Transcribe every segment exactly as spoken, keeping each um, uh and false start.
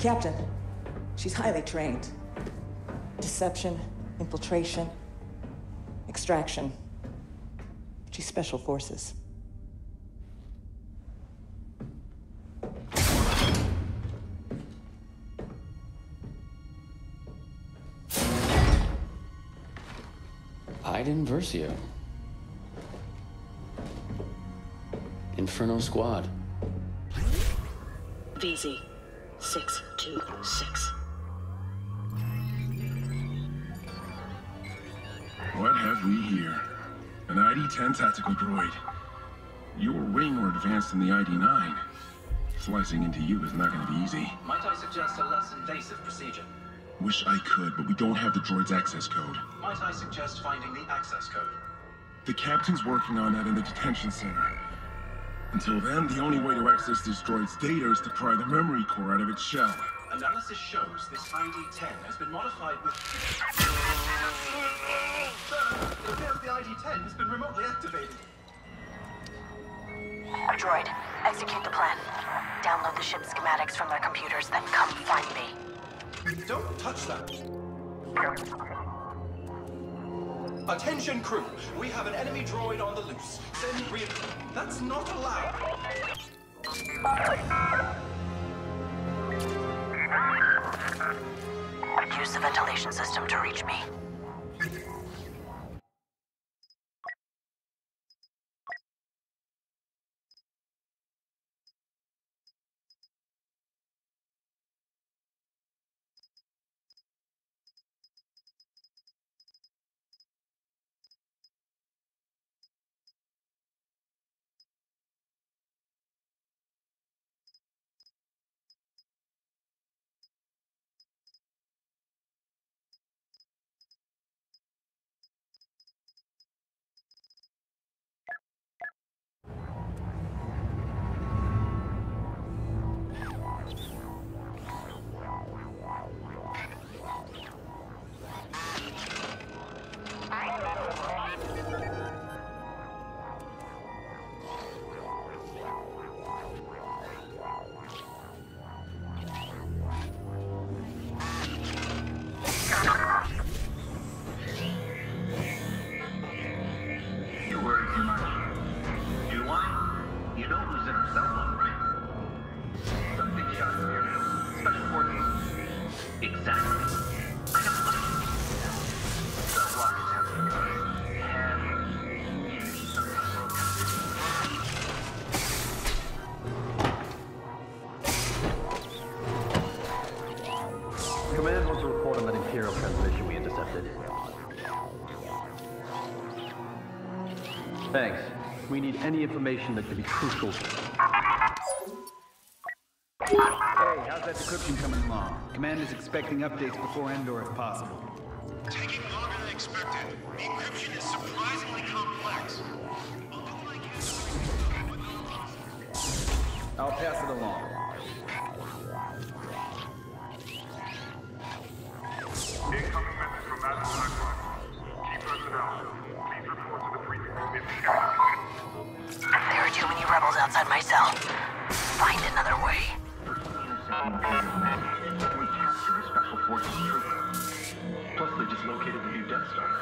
Captain, she's highly trained. Deception, infiltration, extraction. She's Special Forces. Iden Versio. Inferno Squad. V Z six two six. What have we here? An I D ten tactical droid. You're way more advanced than the I D nine. Slicing into you is not going to be easy. Might I suggest a less invasive procedure? Wish I could, but we don't have the droid's access code. Might I suggest finding the access code? The captain's working on that in the detention center. Until then, the only way to access this droid's data is to pry the memory core out of its shell. Analysis shows this I D ten has been modified with... Sir, it appears the I D ten has been remotely activated. Droid, execute the plan. Download the ship's schematics from their computers, then come find me. Don't touch that! Attention crew! We have an enemy droid on the loose. Send re- That's not allowed! Use the ventilation system to reach me. Command wants to report on that Imperial transmission we intercepted. Thanks. We need any information that could be crucial. Hey, how's that decryption coming along? Command is expecting updates before Endor if possible. Taking longer than expected. The encryption is surprisingly complex. I'll do what I can. I'll pass it along. Incoming message from Master Blackrock. Key personnel, please report to the briefing room immediately. There are too many rebels outside my cell. Find another way. Recapture a Special Forces trooper. Plus, they just located the new Death Star.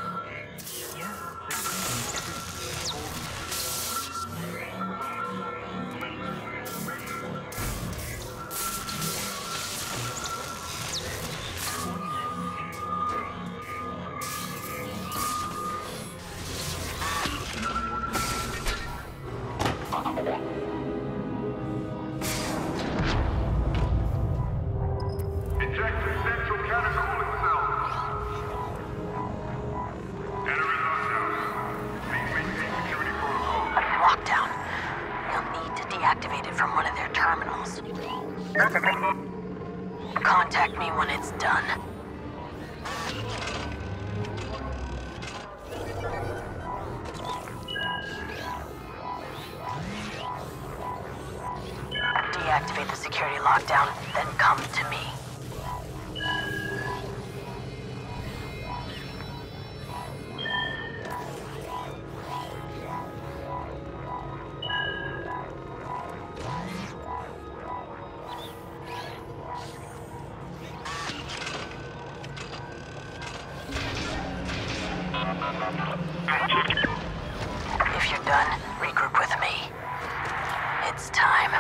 Contact me when it's done. Deactivate the security lockdown, then come to me. It's time.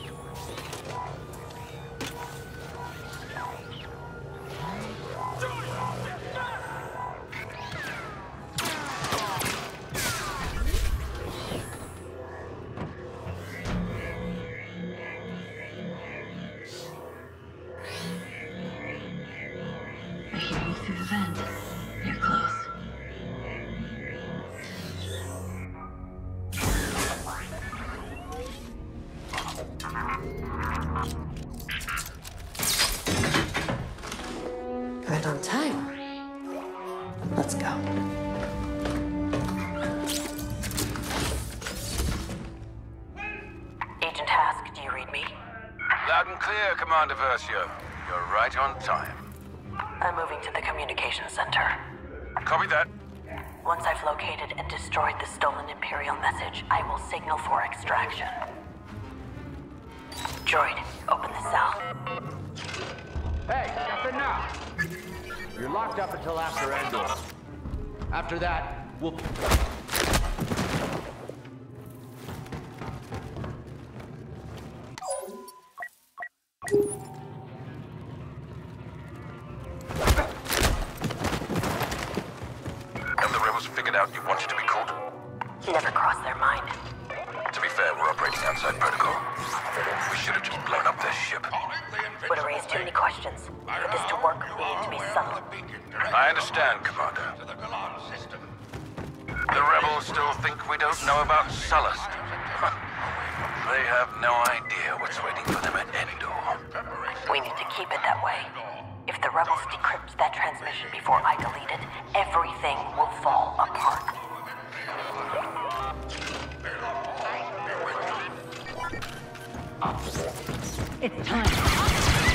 I hear you through the vent. You're close. Right on time. Let's go. Agent Hask, do you read me? Loud and clear, Commander Versio. You're right on time. I'm moving to the communications center. Copy that. Once I've located and destroyed the stolen Imperial message, I will signal for extraction. Droid, open the cell. Hey, that's enough! You're locked up until after Endor. After that, we'll... Have the rebels figured out you wanted to be caught? Never crossed their mind. To be fair, we're operating outside protocol. We should have just blown up their ship. Would have raised too many questions. For this to work, we need to be subtle. I understand, Commander. The rebels still think we don't know about Sullust. They have no idea what's waiting for them at Endor. We need to keep it that way. If the rebels decrypt that transmission before I delete it, everything will fall apart. It's time.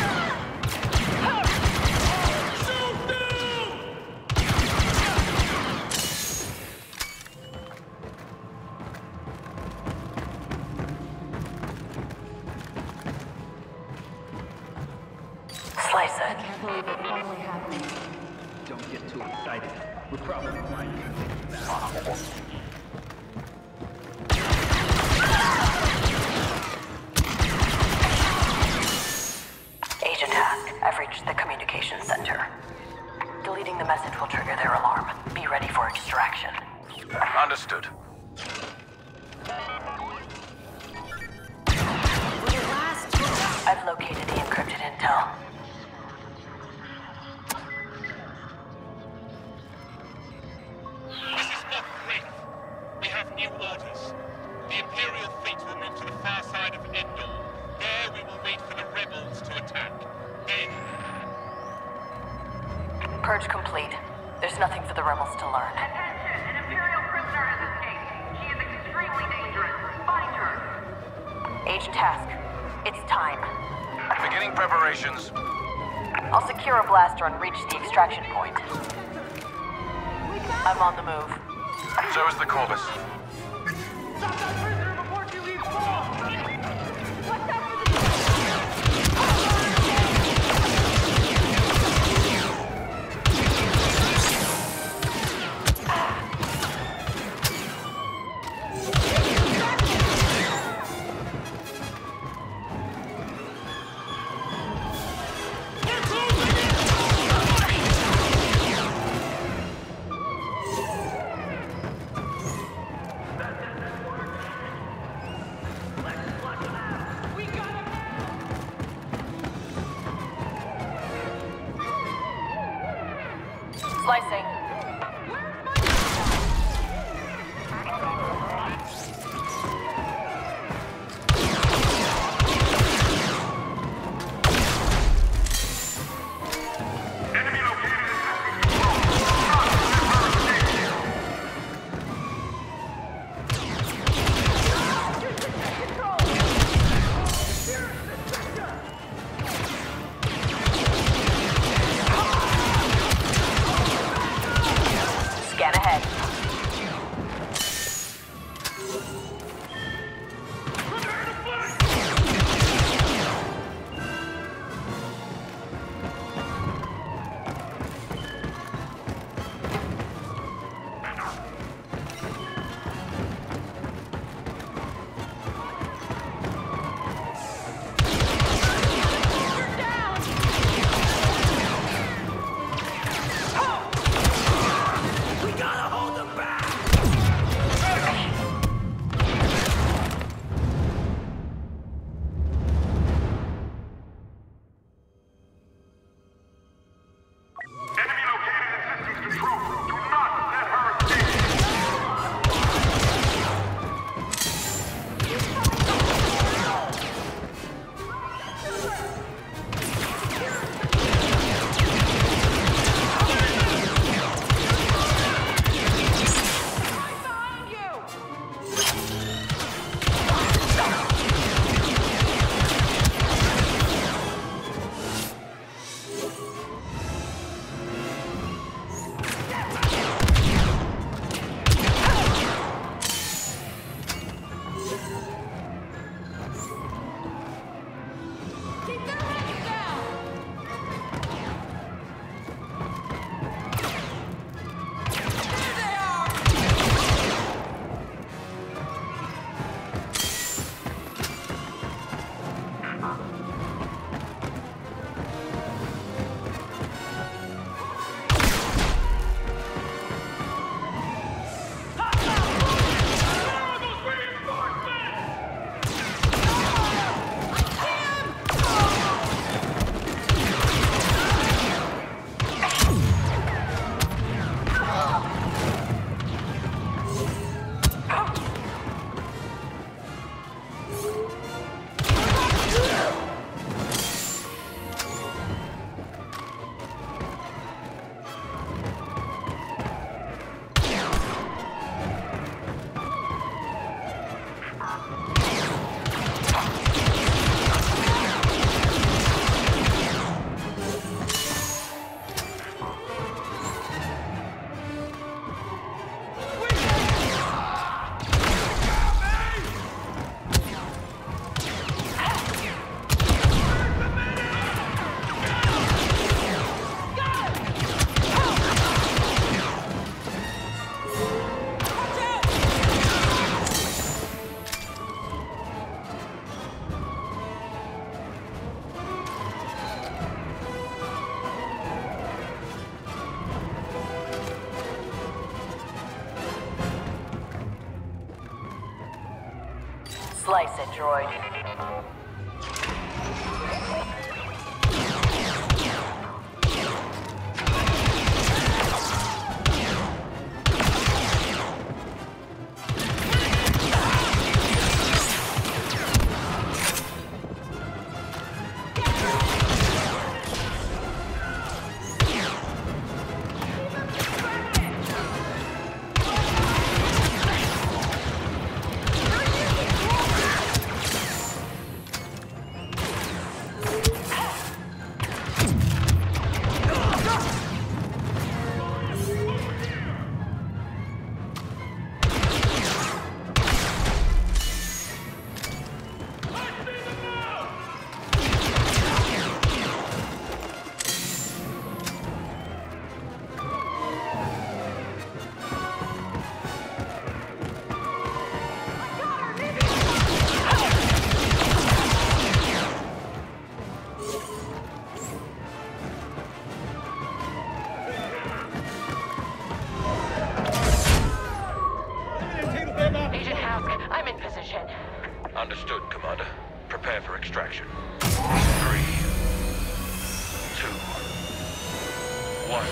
Slice I it. can't believe it finally happened. Don't get too excited. We're probably flying. Agent Hask, I've reached the communications center. Deleting the message will trigger their alarm. Be ready for extraction. Understood. I've located the encrypted intel. This is Mark three. We have new orders. The Imperial fleet will move to the far side of Endor. There we will wait for the rebels to attack. Then... Purge complete. There's nothing for the rebels to learn. Attention! An Imperial prisoner has escaped. She is extremely dangerous. Find her! Agent Hask, it's time. Beginning preparations. I'll secure a blaster and reach the extraction point. I'm on the move. So is the Corvus. Stop that prisoner before she leaves home! Watch out for the... Slicing. Slice it, droid. Understood, Commander. Prepare for extraction. Three, two, one.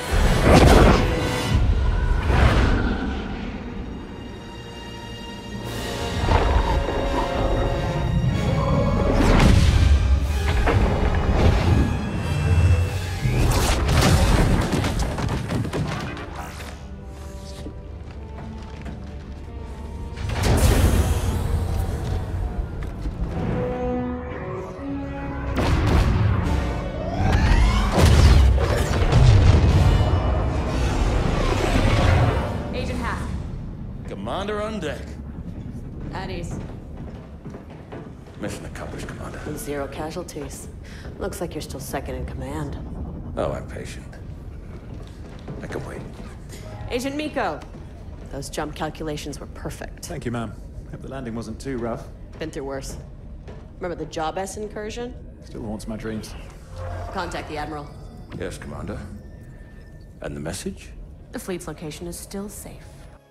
Commander on deck. At ease. Mission accomplished, Commander. Zero casualties. Looks like you're still second in command. Oh, I'm patient. I can wait. Agent Miko, those jump calculations were perfect. Thank you, ma'am. Hope the landing wasn't too rough. Been through worse. Remember the Job S incursion? Still haunts my dreams. Contact the Admiral. Yes, Commander. And the message? The fleet's location is still safe.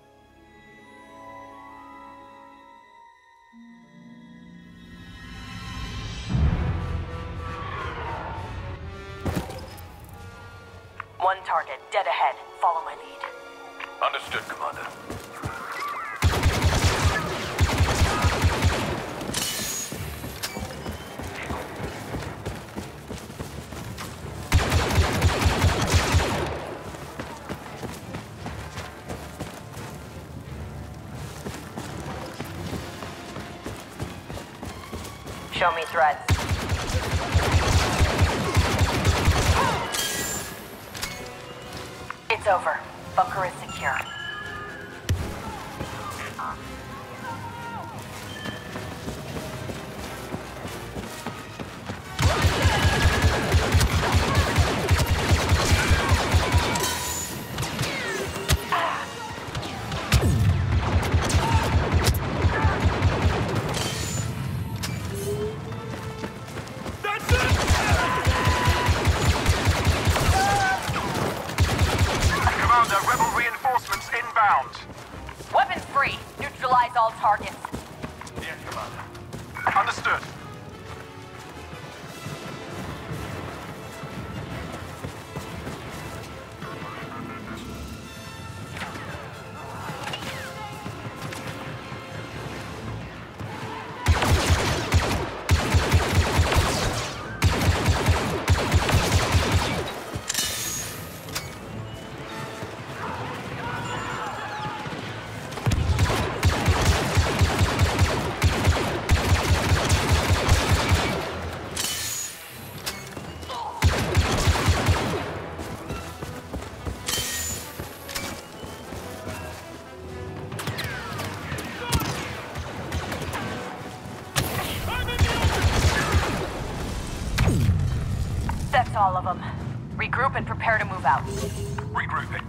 One target, dead ahead. Follow my lead. Understood, Commander. Show me threats. It's over. Bunker is secure. Weapons free. Neutralize all targets. Yes, Commander. Understood. That's all of them. Regroup and prepare to move out. Regrouping.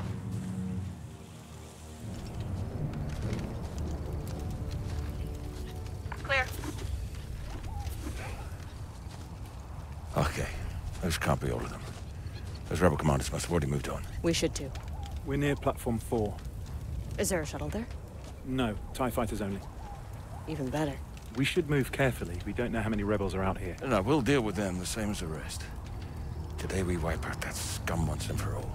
Clear. Okay. Those can't be all of them. Those rebel commanders must have already moved on. We should too. We're near platform four. Is there a shuttle there? No, TIE fighters only. Even better. We should move carefully. We don't know how many rebels are out here. No, we'll deal with them the same as the rest. Today we wipe out that scum once and for all.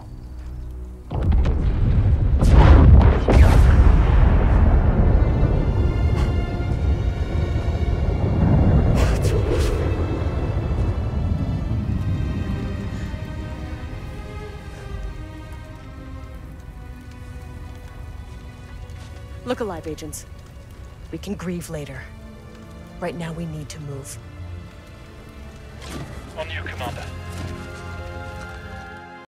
Look alive, agents. We can grieve later. Right now, we need to move. On you, Commander.